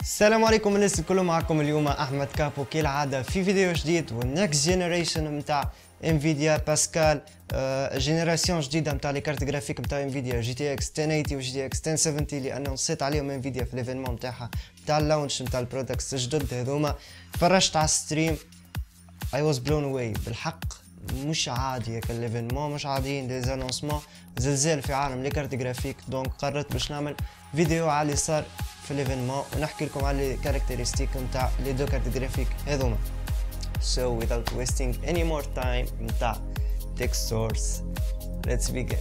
السلام عليكم الناس الكل، معكم اليوم احمد كابو كالعاده في فيديو جديد والنكست جينيريشن نتاع انفيديا باسكال. جينيراسيون جديده نتاع لي كارت جرافيك نتاع انفيديا جي تي اكس 1080 و جي تي اكس 1070 اللي انونسيت عليهم انفيديا في ليفينمون نتاعها نتاع اللونش نتاع البرودكتس الجدد هذوما. فرجت على الستريم I was blown away بالحق. مش عادي هيك الليفينمون، مش عاديين لي زانونسمون، زلزال في عالم لي كارت جرافيك. دونك قررت باش نعمل فيديو على اللي صار في ليفينمون ونحكي لكم على لي كاركتيرستيك نتاع لي دو كارت جرافيك هذوما. So without wasting any more time نتاع tech source, let's begin.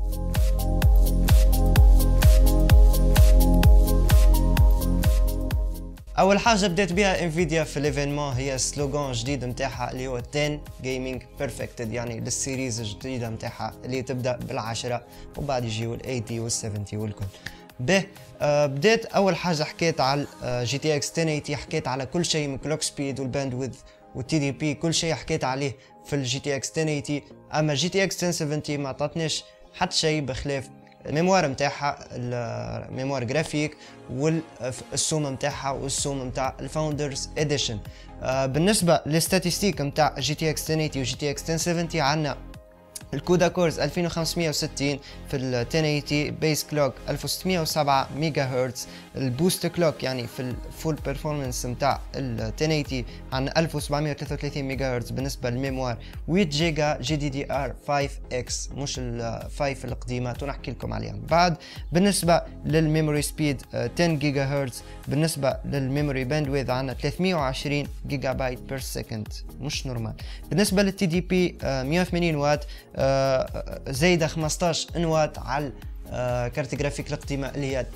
اول حاجه بديت بها انفيديا في ليفينمون هي سلوغان جديد نتاعها اللي هو 10 جيمنج بيرفكتد، يعني للسيريز الجديده نتاعها اللي تبدا بالعشرة وبعد يجيو ال80 وال70 والكل. به بديت اول حاجه حكيت على جي تي اكس 1080، حكيت على كل شيء من كلوك سبيد والباندويث والتي دي بي، كل شيء حكيت عليه في الجي تي اكس 1080. اما جي تي اكس 1070 ما عطاتنيش حتى شيء بخلاف الميموار نتاعها، الميموار جرافيك والسوم نتاعها والسوم نتاع الفاوندرز اديشن. بالنسبه للستاتيستيك نتاع جي تي اكس 1080 وجي تي اكس 1070 عندنا الكودا كورز 2560 في ال 1080، بيس كلوك 1607 ميجا هرتز، البوست كلوك يعني في الفول بيرفورمانس نتاع ال 1080 عندنا 1733 ميجا هرتز. بالنسبه للميموار 8 جيجا جي دي دي ار 5 اكس، مش ال 5 القديمه ونحكي لكم عليها بعد. بالنسبه للميموري سبيد 10 جيجا هرتز. بالنسبه للميموري باندويث عندنا 320 جيجا بايت بير سكند، مش نورمال. بالنسبه للتي دي بي 180 وات، زايده 15 انوات على كارت جرافيك القديمه اللي هي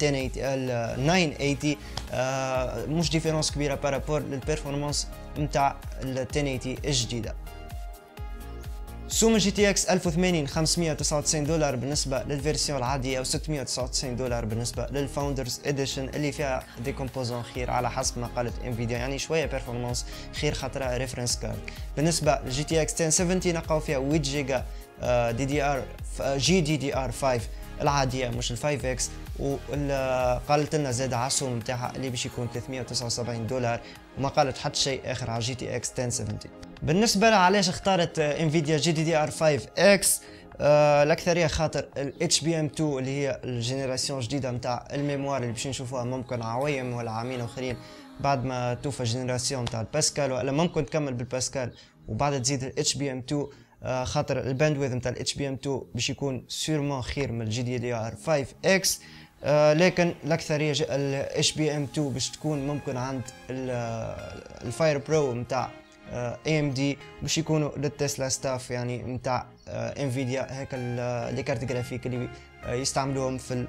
980. مش ديفيرونس كبيره بارابور للبيرفورمانس نتاع ال 1080 الجديده. سوم جي تي اكس 1080 599 دولار بالنسبه للفيرسيون العاديه، و 699 دولار بالنسبه للفاوندرز اديشن اللي فيها دي كومبوزون خير على حسب ما قالت انفيديا، يعني شويه بيرفورمانس خير خاطرها ريفرنس كارد. بالنسبه للجي تي اكس 1070 نلقاو فيها 8 جيجا دي دي ار جي دي دي ار 5 العاديه مش ال 5 اكس، وقالت لنا زاد على السوم نتاعها اللي باش يكون 379 دولار، وما قالت حتى شيء اخر على جي تي اكس 1070. بالنسبه لها علاش اختارت انفيديا جي دي دي ار 5 اكس، الاكثريه خاطر الاتش بي ام 2 اللي هي الجينيراسيون الجديده نتاع الميموار اللي باش نشوفوها ممكن عوام ولا عامين اخرين بعد ما توفى جينيراسيون نتاع الباسكال، ولا ممكن تكمل بالباسكال وبعد تزيد الاتش بي ام 2. خاطر الباندويث نتاع الاتش بي ام 2 باش يكون سيرمون خير من الجي دي دي ار 5 اكس. لكن الاكثريه الاتش بي ام 2 باش تكون ممكن عند الفاير برو نتاع اي ام دي باش يكونوا للتسلا ستاف، يعني نتاع انفيديا هيك لي كارت جرافيك اللي يستعملوهم في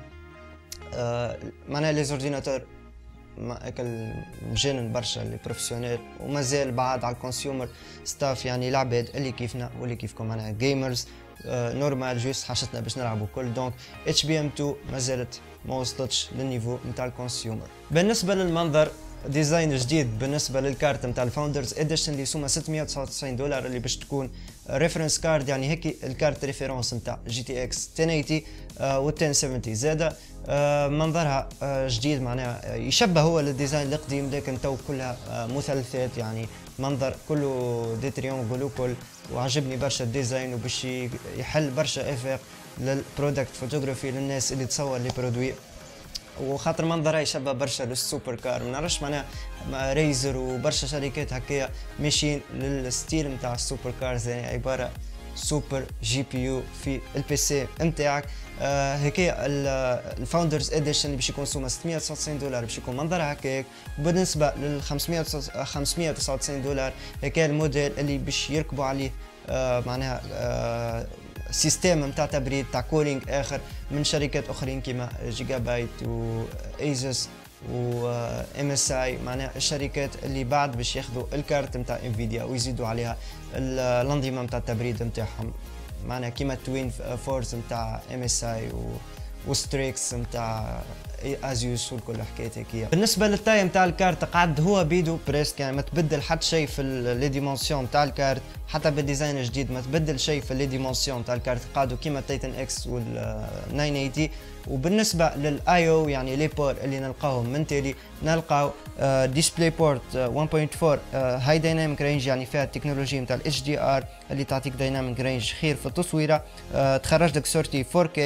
معناها لي زورديناتور هيك مجانن برشا لي بروفيسيونيل، ومازال بعد على الكونسيومر ستاف يعني العباد اللي كيفنا واللي كيفكم معناها جيمرز نورمال جوست حاجتنا باش نلعبوا كل. دونك اتش بي ام 2 مازالت ما وصلتش للنيفو نتاع الكونسيومر. بالنسبه للمنظر ديزاين جديد بالنسبه للكارت نتاع الفاوندرز اديشن اللي سوما 699 دولار اللي باش تكون ريفرنس كارد، يعني هيك الكارت ريفيرونس نتاع جي تي اكس 1080 و 1070 زاده. منظرها جديد معناها يشبه هو الديزاين القديم، لكن تو كلها مثلثات، يعني منظر كله دي تريونغل وكل، وعجبني برشا الديزاين وباش يحل برشا افاق للبرودكت فوتوغرافي للناس اللي تصور لي برودوي، وخاطر منظرها يشبه برشا للسوبر كار. ما نعرفش معناها ريزر وبرشا شركات هكايا ماشيين للستيل نتاع السوبر كارز، يعني عباره سوبر جي بي يو في البي سي نتاعك. هكايا الفاوندرز اديشن اللي باش يكون سوما 699 دولار باش يكون منظرها هكاك. وبالنسبه لل 599 دولار هكايا الموديل اللي باش يركبوا عليه معناها سيستم نتاع تبريد تاع كولينج اخر من شركات اخرين كيما جيجا بايت وايزوس و ام اس اي، معناها الشركات اللي بعد باش ياخذوا الكارت نتاع انفيديا ويزيدوا عليها الانظمه نتاع التبريد نتاعهم، معناها كيما توين فورس نتاع ام اس اي وستريكس نتاع ازيوس وكل حكايات هيك. بالنسبه للتايم تاع الكارت قعد هو بيدو بريسك، يعني ما تبدل حتى شيء في لي ديمونسيون تاع الكارت، حتى بالديزاين الجديد ما تبدل شيء في لي ديمونسيون تاع الكارت، قعدوا كيما التايتن اكس وال 980. وبالنسبه للاي او يعني لي بور اللي نلقاهم من تالي، نلقاو ديسبلاي بورت 1.4 هاي دايناميك رينج، يعني فيها التكنولوجيا نتاع الاتش دي ار اللي تعطيك دايناميك رينج خير في التصويره. تخرج لك صورتي 4K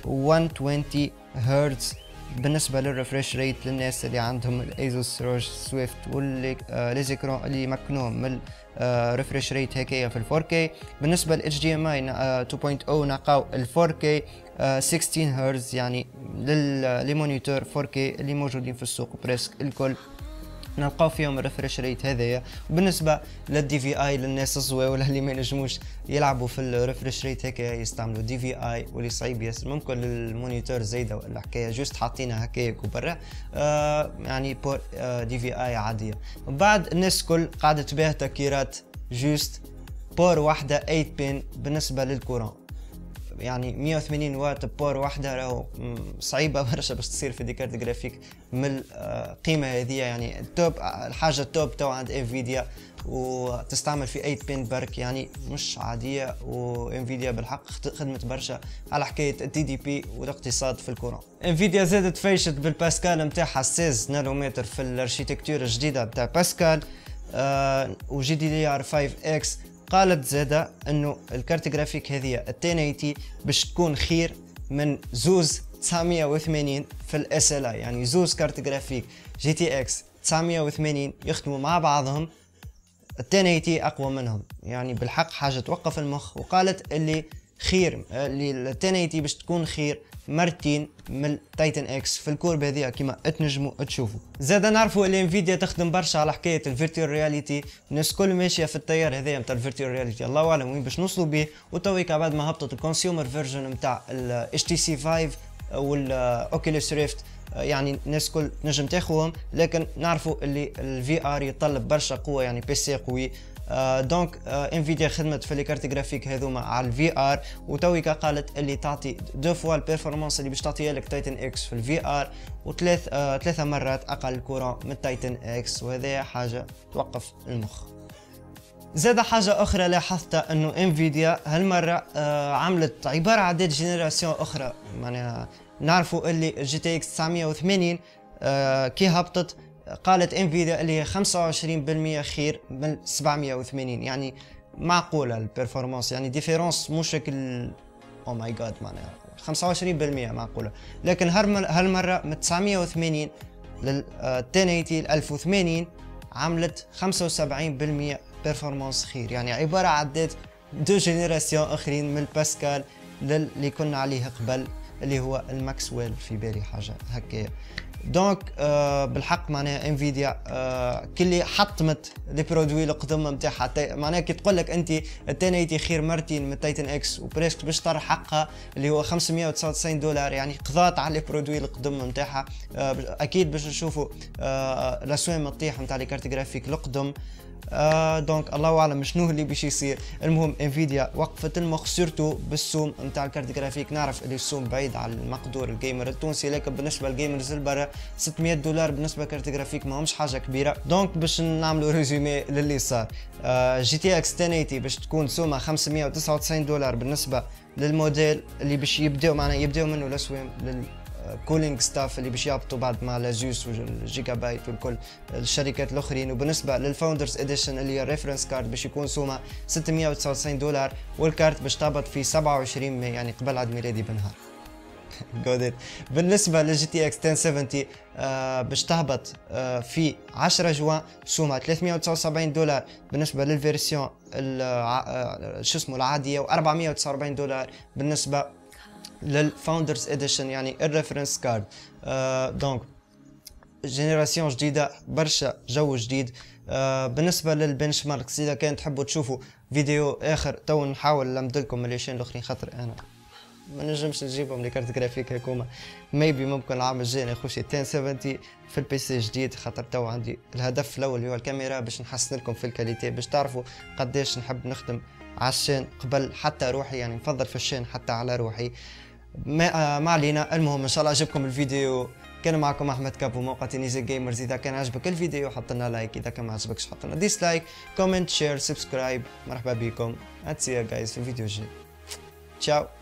120 هرتز. بالنسبه للريفريش ريت للناس اللي عندهم الايزوس روج سويفت واللي ليزيكرون اللي يمكنوهم من ريفريش ريت هكايا في ال 4K. بالنسبه لل HDMI 2.0 نلقاو ال 4K 16 هرتز، يعني للمونيتور 4K اللي موجودين في السوق بريسك الكل نلقاو فيهم الريفريش ريت هذايا. وبالنسبه للدي في اي للناس الزواوله اللي ما ينجموش يلعبوا في الريفريش ريت هكا يستعملوا دي في اي، واللي صعيب ياسر ممكن للمونيتور زايده ولا حكايه جوست حاطينها هكاك وبرا يعني بور دي في اي عاديه. بعد الناس كل قاعده تبيع تكيرات جوست بور واحده 8 بين بالنسبه للكورون، يعني 180 واط بور واحده راهو صعيبه برشا باش تصير في دي كارت جرافيك من القيمه هذه. يعني التوب الحاجه التوب تو عند انفيديا وتستعمل في 8 بين برك، يعني مش عاديه. وانفيديا بالحق خدمت برشا على حكايه التي دي بي والاقتصاد في الكورون. انفيديا زادت فايشت بالباسكال نتاعها 16 نانومتر في الاركيتكتور الجديده نتاع باسكال وجي دي دي ار 5 اكس. قالت زاده انه الكارت جرافيك هذه 1080 باش تكون خير من زوز 980 في الاس ال اي، يعني زوز كارت جرافيك جي تي اكس 980 يخدموا مع بعضهم 1080 اقوى منهم، يعني بالحق حاجه توقف المخ. وقالت اللي خير اللي 1080 باش تكون خير مرتين من تايتن اكس في الكورب هذه كيما تنجموا تشوفوا. زاد نعرفوا اللي انفيديا تخدم برشا على حكايه الفيرتوال رياليتي، الناس كل ماشيه في التيار هذايا نتاع الفيرتوال رياليتي، الله اعلم وين باش نوصلوا به. وتويكا بعد ما هبطت الكونسيومر فيرجن نتاع الاتش تي سي 5 والاوكيوليس ريفت، يعني الناس كل نجم تاخوهم، لكن نعرفوا اللي الفي ار يتطلب برشا قوه، يعني بي سي قوي. دونك انفيديا خدمت في لي كارت جرافيك هذوما على الفي ار، وتويكا قالت اللي تعطي دو فوا البيرفورمانس اللي باش تعطيها لك تايتن اكس في الفي ار، ثلاثه مرات اقل كورون من تايتن اكس، وهذا حاجه توقف المخ. زاد حاجه اخرى لاحظتها انه انفيديا هالمره عملت عباره عن جينيراسيون اخرى. معناها نعرفوا اللي جي تي اكس 980 كي هبطت قالت انفيديا اللي هي 25% خير من 780، يعني معقوله البرفورمانس، يعني ديفيرونس مو شكل او ماي جاد، معناها 25% معقوله. لكن هالمره من 980 لل 1080 ل 1080 عملت 75% بيرفورمانس خير، يعني عباره عدت دو جينيراسيون اخرين من الباسكال اللي كنا عليه قبل اللي هو الماكسويل في بالي حاجه هكايا. دونك بالحق معناها انفيديا كلي حطمت لي برودوي القدم نتاعها، معناها كي تقول لك انت التانيتي خير مرتين من تايتن اكس وبريسك باش طرح حقها اللي هو $599، يعني قضات على لي برودوي القدم نتاعها. اكيد باش نشوفوا الاسواق تطيح نتاع لي كارت جرافيك القدم. دونك الله اعلم شنو اللي باش يصير. المهم انفيديا وقفت المخ سورتو بالسوم نتاع الكارت جرافيك. نعرف اللي السوم بعيد على المقدور الجيمر التونسي، لكن بالنسبه للجيمرز البرا $600 بالنسبه لكارت جرافيك ما همش حاجه كبيره. دونك باش نعملوا ريزومي للي صار، جي تي اكس 1080 باش تكون سومه $599 بالنسبه للموديل اللي باش يبداو معنا يبداو منه الاسوام كولينج ستاف اللي باش يهبطوا بعد مع لازوس والجيجا بايت والكل الشركات الاخرين. وبالنسبه للفاوندرز اديشن اللي هي الريفرنس كارد باش يكون سومه $699، والكارت باش تهبط في 27 ماي يعني قبل عيد ميلادي بنهار. جودت. بالنسبه للجي تي اكس 1070 باش تهبط في 10 جوان سومه $379 بالنسبه للفيرسيون شو اسمه العاديه، و$449 بالنسبه للفاوندرز اديشن يعني الريفرنس كارد. دونك جينيراسيون جديده برشا جو جديد. بالنسبه للبنش ماركس اذا كان تحبوا تشوفوا فيديو اخر تو نحاول نمدلكم الليشين الاخرين خاطر انا ما نجمش نجيبهم لي كارت جرافيك هكوما. ميبي ممكن العام الجاي نخش 1070 في البي سي جديد، خاطر تو عندي الهدف الاول اللي هو الكاميرا باش نحسن لكم في الكاليتي، باش تعرفوا قديش نحب نخدم على الشين قبل حتى روحي، يعني نفضل في الشين حتى على روحي. ما علينا. المهم ان شاء الله عجبكم الفيديو، كان معكم احمد كابو موقع تينيزي جيمرز. اذا كان عجبك الفيديو حط لنا لايك، اذا كان ما عجبكش حط لنا ديسلايك، كومنت، شير، سبسكرايب. مرحبا بكم. هاتسيا جايز في الفيديو الجاي. تشاو.